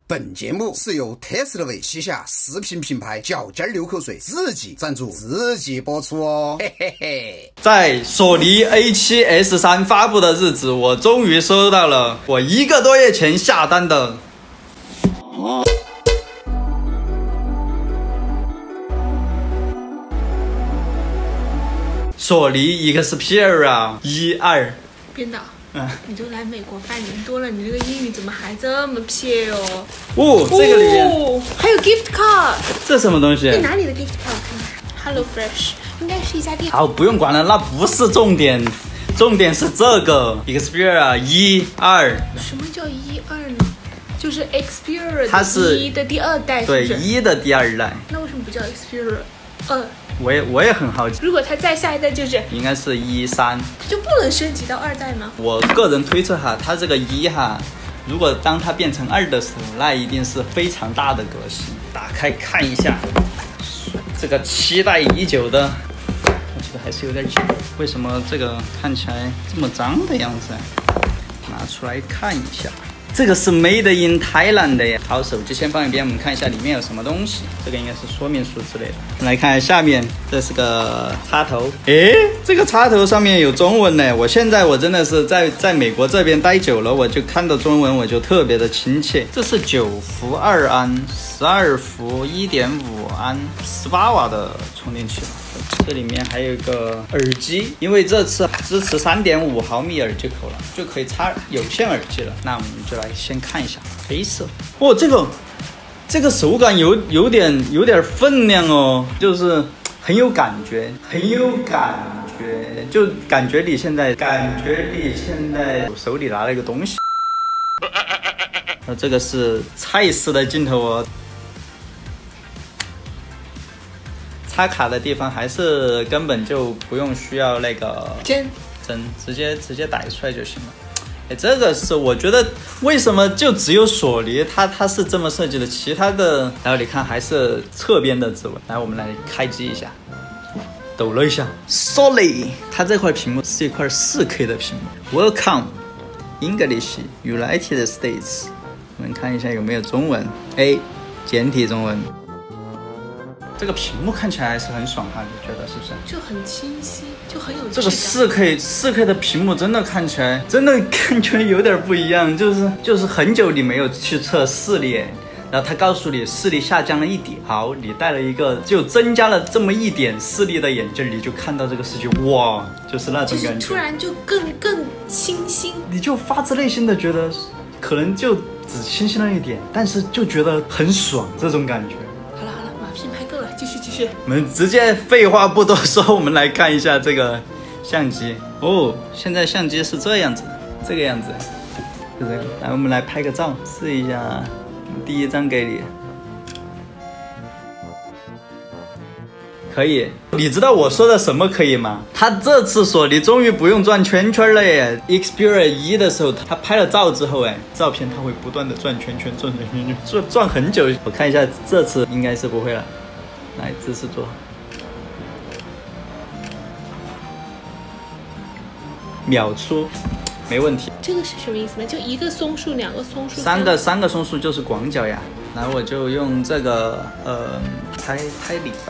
本节目是由特斯拉维旗下视频品牌脚尖流口水自己赞助自己播出哦，嘿嘿嘿。 在索尼 A7S3 发布的日子，我终于收到了我1个多月前下单的。索尼 Xperia 1.2。 编导，你都来美国半年多了，你这个英语怎么还这么撇哦？ 这个里面还有 gift card， 这什么东西？ 你哪里的 gift card？ 看看 ，Hello Fresh， 应该是一家店。 好，不用管了，那不是重点，重点是这个 Xperia 1.2。 什么叫1.2呢？就是 Xperia 它是 1的第2代， 对， 是不是？ 1的第2代。 那为什么不叫 Xperia 2？ 我也很好奇， 如果它再下一代就是应该是1.3， 它就不能升级到2代吗？ 我个人推测哈，它这个1哈，如果当它变成2的时候，那一定是非常大的革新。打开看一下，这个期待已久的，我觉得还是有点紧。为什么这个看起来这么脏的样子？拿出来看一下。这个是 Made in Thailand 的呀。好，手机先放一边，我们看一下里面有什么东西。这个应该是说明书之类的。我们来看下面，这是个插头。这个插头上面有中文呢。我真的是在美国这边待久了，我就看到中文我就特别的亲切。这是9伏2安、12伏1.5安、18瓦的充电器。这里面还有一个耳机，因为这次支持3.5毫米耳机口了，就可以插有线耳机了。那我们就来先看一下黑色。这个手感有点分量哦，就是很有感觉，就感觉你现在手里拿了一个东西。这个是蔡司的镜头哦。插卡的地方还是根本就不用需要那个针，直接逮出来就行了。这个是我觉得为什么就只有索尼它是这么设计的，其他的，然后你看还是侧边的指纹。来，我们来开机一下，抖了一下 ，Solid， 它这块屏幕是一块4K 的屏幕。Welcome English United States， 我们看一下有没有中文。简体中文。这个屏幕看起来还是很爽哈，你觉得是不是？就很清晰，就很有质感。这个4K 的屏幕真的看起来感觉有点不一样，就是很久你没有去测视力，然后他告诉你视力下降了1点，好，你戴了一个就增加了这么1点视力的眼镜，你就看到这个世界，哇，就是那种感觉，就是突然就更清新，你就发自内心的觉得，可能就只清晰了1点，但是就觉得很爽，这种感觉。继续，我们直接废话不多说，我们来看一下这个相机哦。现在相机是这样子，这个样子，就这样。来，我们来拍个照，试一下。第一张给你，可以。你知道我说的什么可以吗？他这次索尼终于不用转圈圈了耶。Xperia 1的时候，他拍了照之后，照片它会不断的转圈圈，转很久。我看一下，这次应该是不会了。来，姿势做好，秒出，没问题。这个是什么意思呢？就1个松树，2个松树，3个松树就是广角呀。然后我就用这个拍里吧。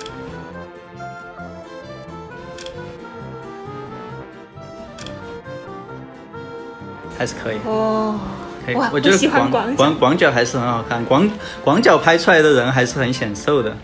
还是可以哦。可以，我觉得广角还是很好看，广角拍出来的人还是很显瘦的。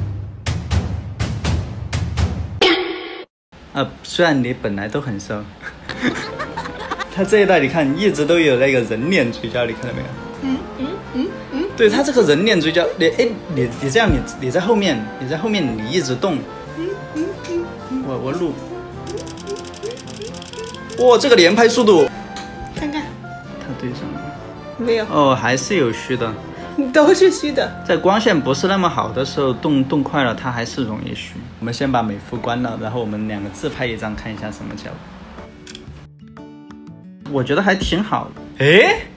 虽然你本来都很瘦，它这一代你看一直都有那个人脸嘴角，你看到没有？对，它这个人脸嘴角，你这样，你在后面，你一直动，我录，哇，这个连拍速度，看看，它对上了没有？哦，还是有虚的。都是虚的，在光线不是那么好的时候动快了，它还是容易虚。我们先把美肤关了，然后我们2个自拍一张，看一下什么效果。我觉得还挺好的。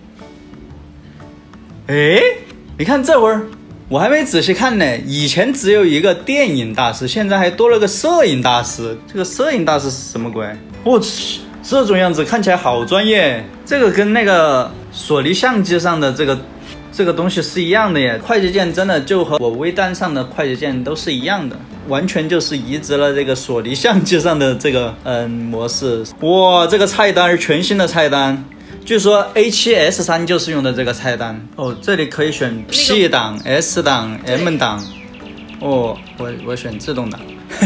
你看这会儿我还没仔细看呢，以前只有一个电影大师，现在还多了个摄影大师。这个摄影大师是什么鬼？我去，这种样子看起来好专业。这个跟那个索尼相机上的这个这个东西是一样的耶，快捷键真的就和我微单上的快捷键都是一样的，完全就是移植了这个索尼相机上的这个模式。哇，这个菜单是全新的菜单，据说 A7S3 就是用的这个菜单哦。这里可以选 P 档、S 档、M 档。哦，我选自动挡。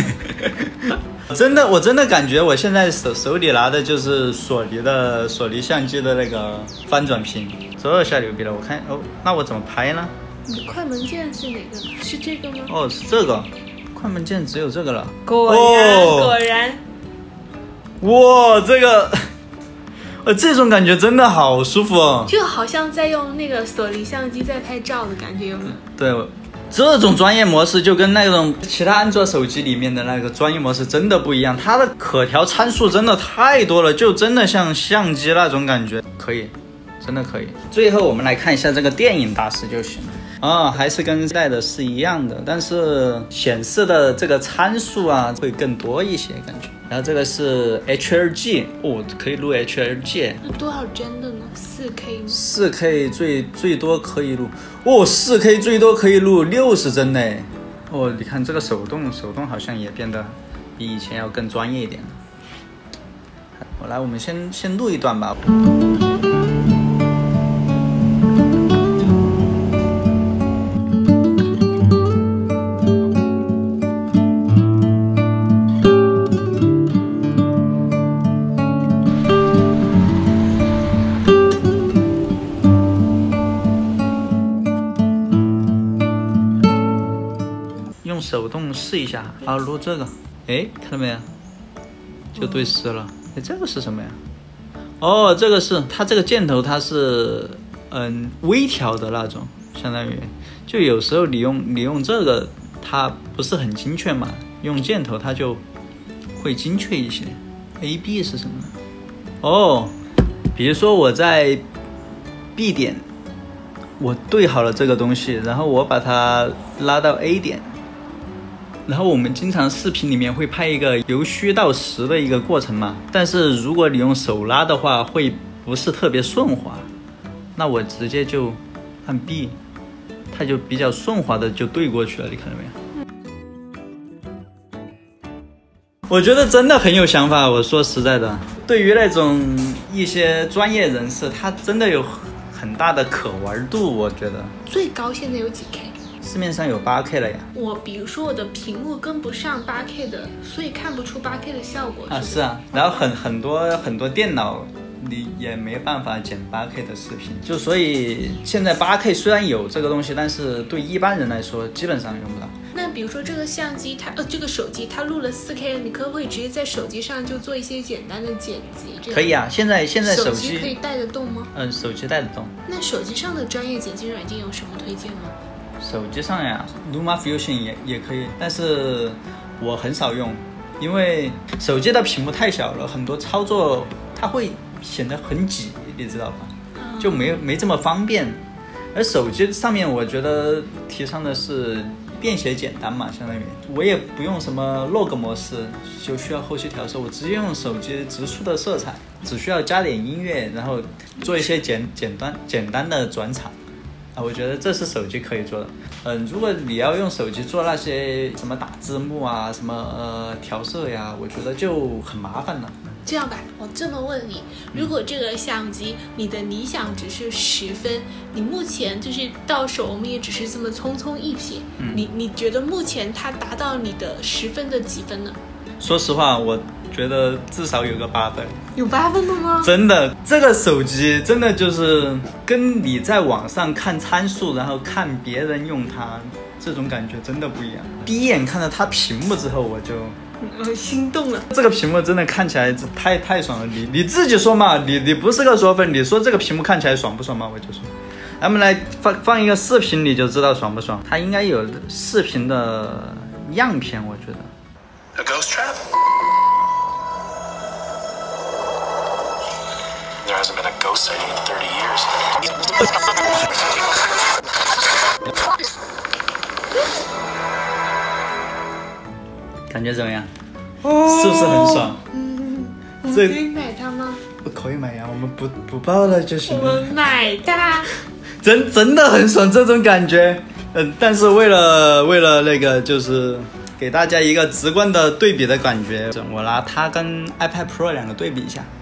我真的感觉我现在手里拿的就是索尼相机的那个翻转屏，这下牛逼了！我看哦，那我怎么拍呢？ 你的快门键是哪个？是这个吗？ 哦，是这个，快门键只有这个了。 果然。 哇，这个，这种感觉真的好舒服哦， 就好像在用那个索尼相机在拍照的感觉，有没有？ 对。这种专业模式就跟那种其他安卓手机里面的那个专业模式真的不一样，它的可调参数真的太多了，就真的像相机那种感觉，可以，真的可以。最后我们来看一下这个电影大师就行了啊，还是跟带的是一样的，但是显示的这个参数啊会更多一些感觉。然后这个是 HLG 哦，可以录 HLG。 那多少帧的呢？4K 吗 ？4K 最多可以录哦，4K 最多可以录60帧呢。哦，你看这个手动好像也变得比以前要更专业一点了。我们先录一段吧。手动试一下，好，录这个，哎，看到没有？就对视了。哎，这个是什么呀？哦，这个是它这个箭头，它是微调的那种，相当于就有时候你用这个，它不是很精确嘛，用箭头它就会精确一些。AB 是什么呢？哦，比如说我在 B 点，我对好了这个东西，然后我把它拉到 A 点。然后我们经常视频里面会拍一个由虚到实的一个过程嘛，但是如果你用手拉的话，会不是特别顺滑。那我直接就按 B， 它就比较顺滑的就对过去了，你看到没有？我觉得真的很有想法，我说实在的，对于那种一些专业人士，他真的有很大的可玩度，我觉得。 最高现在有几 K？ 市面上有 8K 了呀。 比如说我的屏幕跟不上 8K 的，所以看不出 8K 的效果。 是啊，然后很多电脑你也没办法剪 8K 的视频，就所以现在 8K 虽然有这个东西，但是对一般人来说基本上用不到。 那比如说这个相机这个手机它录了 4K， 你可不可以直接在手机上就做一些简单的剪辑？ 可以啊，现在手机可以带得动吗？ 手机带得动。 那手机上的专业剪辑软件有什么推荐吗？ 手机上呀 ，LumaFusion 也可以，但是我很少用，因为手机的屏幕太小了，很多操作它会显得很挤，你知道吧？就没这么方便。而手机上面我觉得提倡的是便携简单嘛，相当于我也不用什么 log 模式，就需要后期调色，我直接用手机直出的色彩，只需要加点音乐，然后做一些简单的转场。我觉得这是手机可以做的。如果你要用手机做那些什么打字幕啊，什么调色呀，我觉得就很麻烦了。 这样吧，我这么问你，如果这个相机你的理想值是10分，你目前就是到手我们也只是这么匆匆一瞥，你觉得目前它达到你的10分的几分呢？ 说实话，我觉得至少有个8分。 有8分的吗？ 真的，这个手机真的就是跟你在网上看参数，然后看别人用它，这种感觉真的不一样。第一眼看到它屏幕之后，我就心动了。 这个屏幕真的看起来太爽了。你自己说嘛，你不是个说分，你说这个屏幕看起来爽不爽嘛？我就说，咱们来放一个视频，你就知道爽不爽。它应该有视频的样片，我觉得。 A ghost trap? There hasn't been a ghost sighting in 30 years. 感觉怎么样？是不是很爽？ 我们可以买它吗？ 可以买呀，我们不报了就行了。 我们买它。 真的很爽这种感觉。但是为了那个就是给大家一个直观的对比的感觉，我拿它跟 iPad Pro 两个对比一下。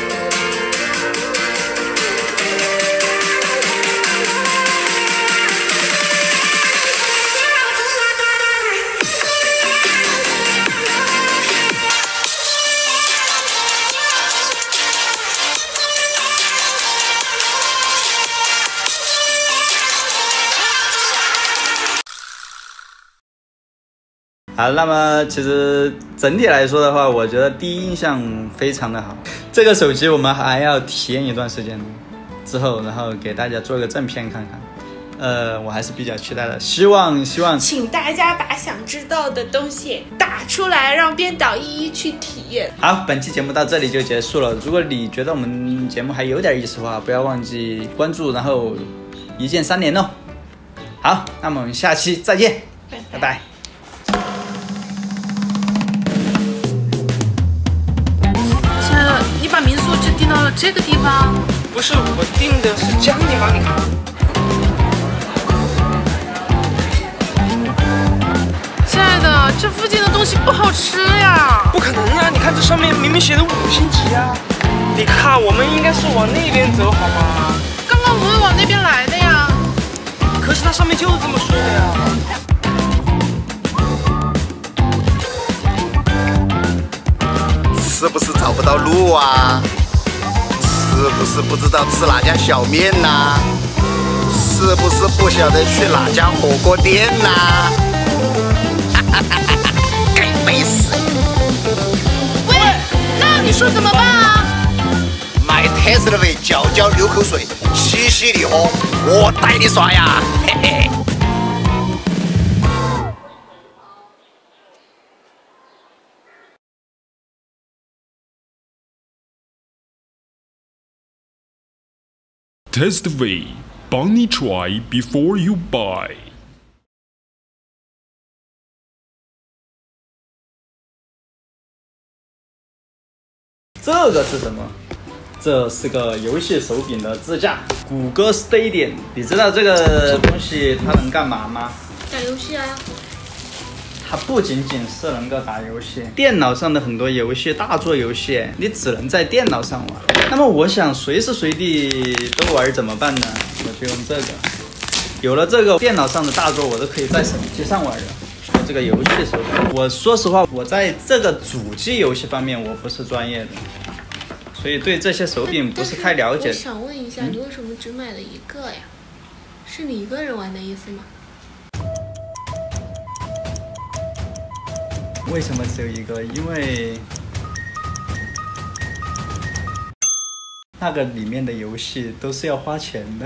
好，那么其实整体来说的话，我觉得第一印象非常的好。这个手机我们还要体验一段时间之后，然后给大家做一个正片看看。我还是比较期待的，希望请大家把想知道的东西打出来，让编导一一去体验。 好，本期节目到这里就结束了。如果你觉得我们节目还有点意思的话，不要忘记关注，然后一键3连哦。好，那么我们下期再见，拜拜。 你把民宿就订到了这个地方？ 不是我订的，是江宁帮你看。 亲爱的，这附近的东西不好吃呀。 不可能啊！你看这上面明明写的5星级啊！你看，我们应该是往那边走好吗？ 刚刚我们往那边来的呀。 可是它上面就是这么说的呀。 是不是找不到路啊？是不是不知道吃哪家小面呐？是不是不晓得去哪家火锅店呐？该背死！ 喂，那你说怎么办啊？ 买特斯拉的嚼嚼流口水，洗洗你喝，我带你耍呀！嘿嘿。 Test Way 帮你 try before you buy。 这个是什么？这是个游戏手柄的支架，谷歌 Stadia。你知道这个东西它能干嘛吗？ 打游戏啊。 它不仅仅是能够打游戏，电脑上的很多游戏，大作游戏，你只能在电脑上玩。那么我想随时随地都玩怎么办呢？我就用这个。有了这个，电脑上的大作我都可以在手机上玩了。这个游戏手柄，我说实话，我在这个主机游戏方面我不是专业的，所以对这些手柄不是太了解。 我想问一下，你为什么只买了一个呀？是你一个人玩的意思吗？ 为什么只有一个？因为那个里面的游戏都是要花钱的。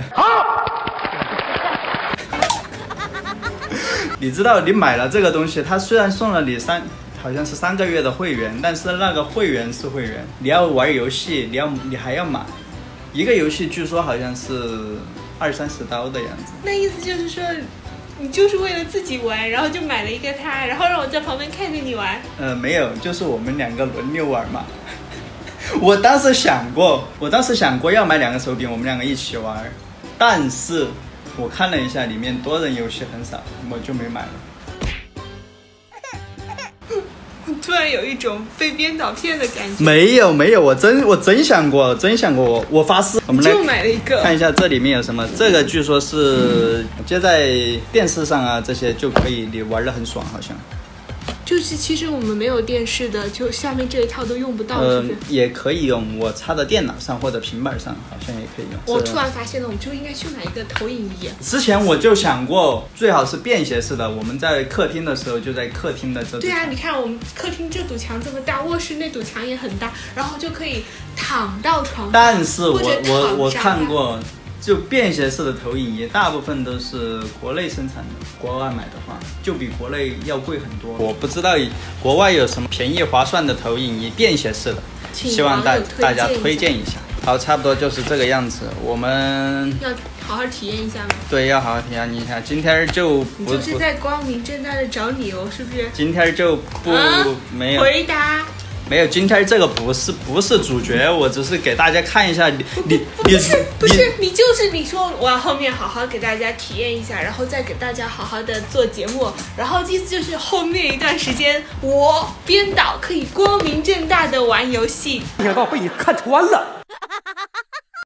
你知道，你买了这个东西，它虽然送了你好像是3个月的会员，但是那个会员是会员，你要玩游戏，你还要买一个游戏，据说好像是20-30刀的样子。 那意思就是说，你就是为了自己玩，然后就买了一个它，然后让我在旁边看着你玩。 没有，就是我们2个轮流玩嘛。我当时想过要买2个手柄，我们2个一起玩，但是我看了一下，里面多人游戏很少，我就没买了。 突然有一种被编导骗的感觉。 没有，我真想过，我发誓。我们来就买了一个， 看一下这里面有什么。这个据说是接在电视上啊，这些就可以，你玩得很爽，好像。 就是其实我们没有电视的，就下面这一套都用不到，是不是？ 也可以用，我插在电脑上或者平板上，好像也可以用。 我突然发现了，我们就应该去买一个投影仪。 之前我就想过，最好是便携式的。我们在客厅的时候，就在客厅的这堵墙。 对啊，你看我们客厅这堵墙这么大，卧室那堵墙也很大，然后就可以躺到床上。 但是我看过。就便携式的投影仪，大部分都是国内生产的，国外买的话就比国内要贵很多。我不知道国外有什么便宜划算的投影仪，便携式的，希望大家推荐一下。好，差不多就是这个样子。我们要好好体验一下吗？ 对，要好好体验一下。今天就你就是在光明正大的找理由，是不是？ 今天就不、没有回答。 没有，今天这个不是主角，我只是给大家看一下你不是你就是你说我要后面好好给大家体验一下，然后再给大家好好的做节目，然后意思就是后面一段时间我编导可以光明正大的玩游戏。 没想到被你看穿了。